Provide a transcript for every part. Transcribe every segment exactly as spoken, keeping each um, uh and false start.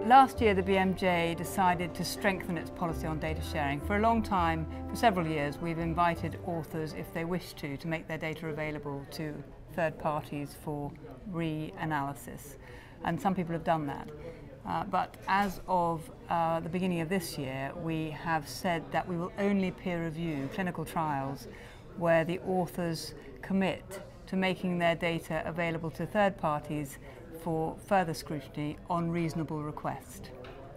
Last year the B M J decided to strengthen its policy on data sharing. For a long time, for several years, we've invited authors, if they wish to, to make their data available to third parties for re-analysis. And some people have done that. Uh, but as of uh, the beginning of this year, we have said that we will only peer review clinical trials where the authors commit to making their data available to third parties for further scrutiny on reasonable request.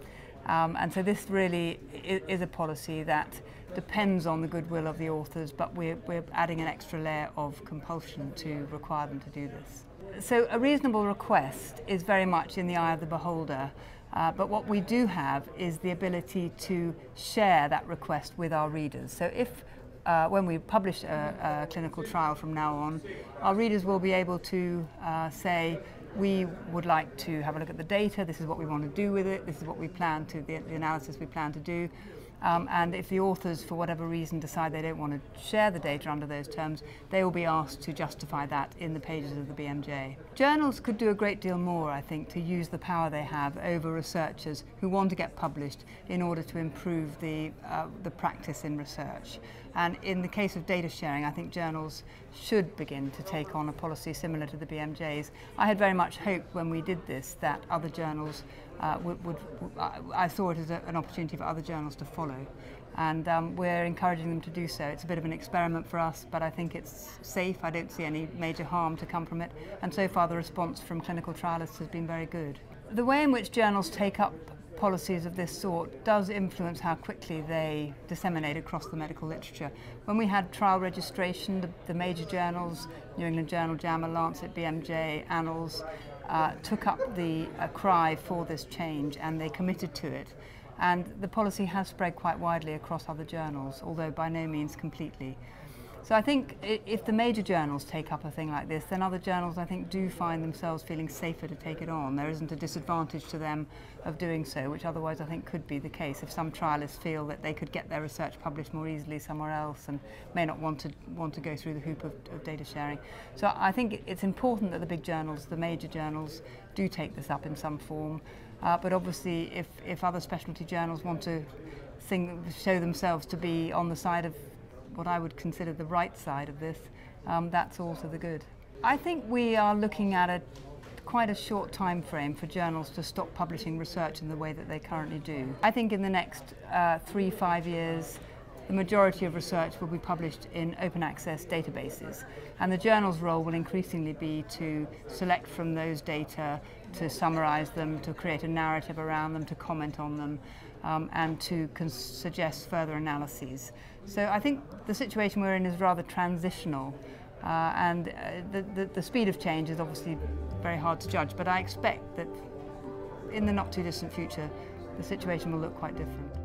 Um, and so this really is a policy that depends on the goodwill of the authors, but we're, we're adding an extra layer of compulsion to require them to do this. So a reasonable request is very much in the eye of the beholder, uh, but what we do have is the ability to share that request with our readers. So if Uh, when we publish a, a clinical trial from now on, our readers will be able to uh, say, we would like to have a look at the data, this is what we want to do with it, this is what we plan to, the, the analysis we plan to do. Um, and if the authors, for whatever reason, decide they don't want to share the data under those terms, they will be asked to justify that in the pages of the B M J. Journals could do a great deal more, I think, to use the power they have over researchers who want to get published in order to improve the, uh, the practice in research. And in the case of data sharing, I think journals should begin to take on a policy similar to the B M J's. I had very much hoped when we did this that other journals uh, would, would, I saw it as a, an opportunity for other journals to follow. And um, we're encouraging them to do so. It's a bit of an experiment for us, but I think it's safe. I don't see any major harm to come from it. And so far the response from clinical trialists has been very good. The way in which journals take up policies of this sort does influence how quickly they disseminate across the medical literature. When we had trial registration, the, the major journals, New England Journal, JAMA, Lancet, B M J, Annals, uh, took up the uh, cry for this change and they committed to it. And the policy has spread quite widely across other journals, although by no means completely. So I think if the major journals take up a thing like this, then other journals, I think, do find themselves feeling safer to take it on. There isn't a disadvantage to them of doing so, which otherwise I think could be the case if some trialists feel that they could get their research published more easily somewhere else and may not want to want to go through the hoop of, of data sharing. So I think it's important that the big journals, the major journals, do take this up in some form. Uh, but obviously, if, if other specialty journals want to sing, show themselves to be on the side of what I would consider the right side of this, um, that's also the good. I think we are looking at a quite a short time frame for journals to stop publishing research in the way that they currently do. I think in the next uh, three, five years, the majority of research will be published in open access databases, and the journal's role will increasingly be to select from those data, to summarize them, to create a narrative around them, to comment on them, um, and to suggest further analyses. So I think the situation we're in is rather transitional, uh, and uh, the, the, the speed of change is obviously very hard to judge, but I expect that in the not too distant future the situation will look quite different.